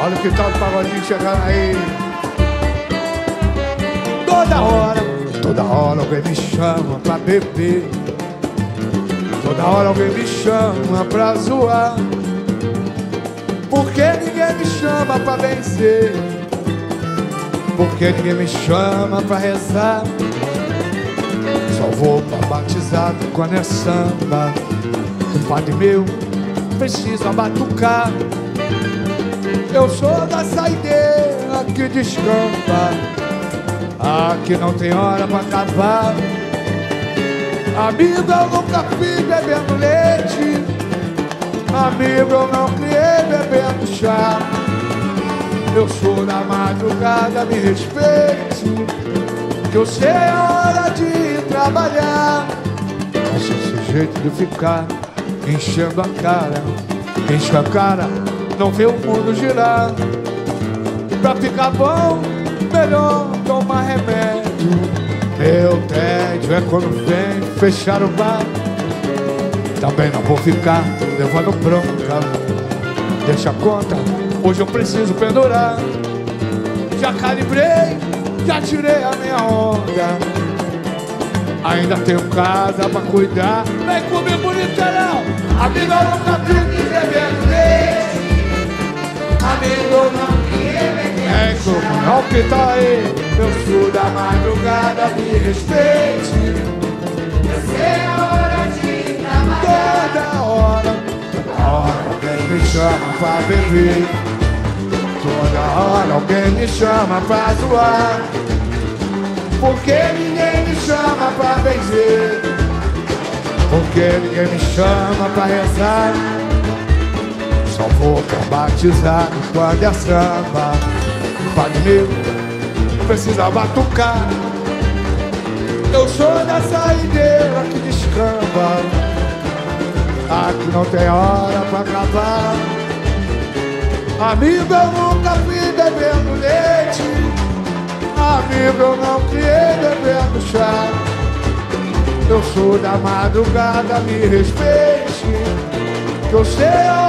Olha que tal o pagodinho chegando aí. Toda hora alguém me chama pra beber. Toda hora alguém me chama pra zoar. Porque ninguém me chama pra vencer. Porque ninguém me chama pra rezar. Só vou pra batizado quando é samba. O padre meu precisa batucar. Eu sou da saideira que descampa. Aqui não tem hora pra acabar. Amigo, eu nunca fui bebendo leite. Amigo, eu não criei bebendo chá. Eu sou da madrugada, me respeite, que eu sei a hora de ir trabalhar. Mas esse jeito de ficar enchendo a cara, enche a cara, não vê o mundo girar. Pra ficar bom, melhor tomar remédio. Meu tédio é quando vem fechar o bar. Também não vou ficar levando bronca. Deixa a conta, hoje eu preciso pendurar. Já calibrei, já tirei a minha onda. Ainda tenho casa pra cuidar. Vem comigo, bonitão. Amigo, eu nunca fiquei bebendo leite. Amigo, eu não queria beber chá. Olha o que tá aí. Eu sou da madrugada, me respeite. Eu sei a hora de trabalhar. Toda hora alguém me chama pra beber. Toda hora alguém me chama pra zoar. Porque ninguém me chama pra benzer. Porque ninguém me chama pra rezar. Só vou pra batizar quando é samba. O padre meu precisa batucar. Eu sou da saideira que descamba. Aqui não tem hora pra acabar. Amigo, eu nunca fui bebendo leite. Amigo, eu não criei bebendo chá. Eu sou da madrugada, me respeite, que eu sei a